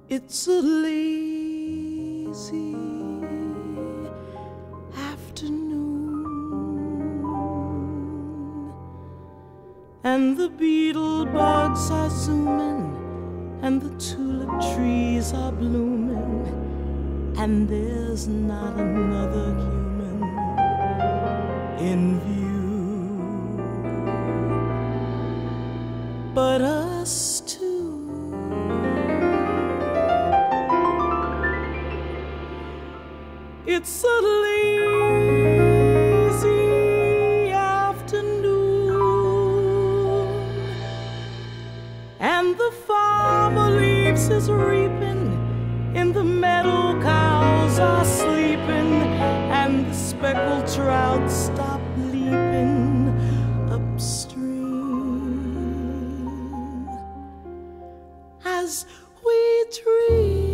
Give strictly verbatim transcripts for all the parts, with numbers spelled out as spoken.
It's a lazy afternoon, and the beetle bugs are zooming, and the tulip trees are blooming, and there's not another human in view but us two. It's a lazy afternoon, and the farmer leaves his reaping, in the meadow cows are sleeping, and the speckled trout stop leaping upstream as we dream.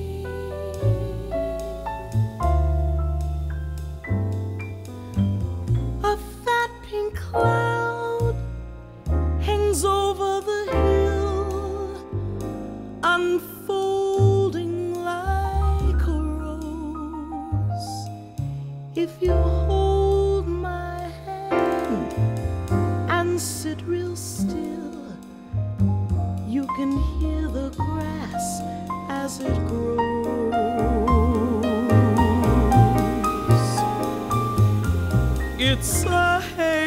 A fat pink cloud hangs over the hill, unfolding like a rose. If you hold my hand and sit real still, you can hear the grass as it grows. It's a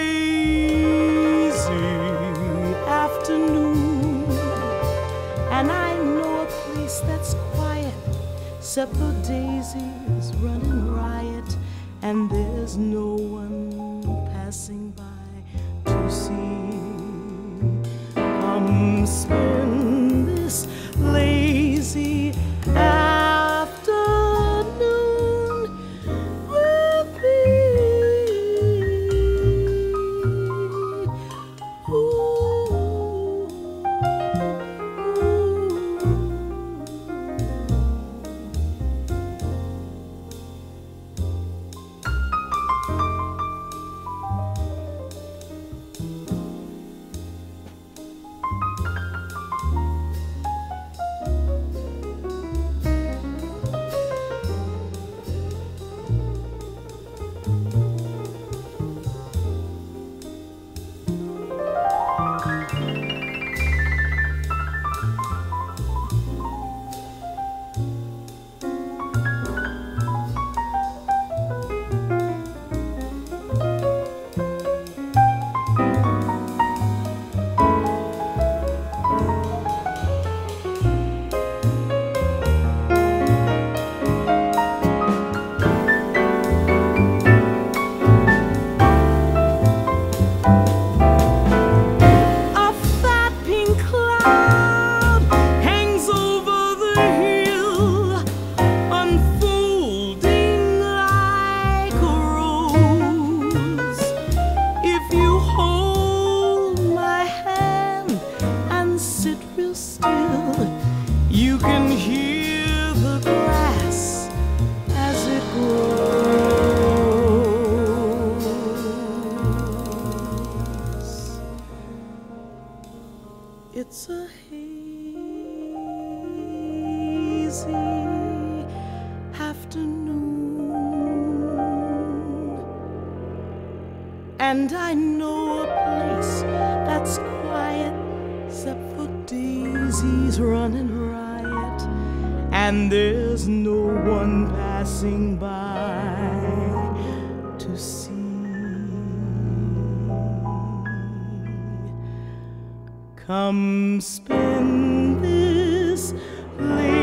hazy afternoon, and I know a place that's quiet, except for daisies running riot, and there's no one passing by to see. Come spend this lazy afternoon with me. Ooh. You can hear the grass as it grows. It's a hazy afternoon, and I know a place that's quiet, except for daisies running riot, and there's no one passing by to see. Come spend this late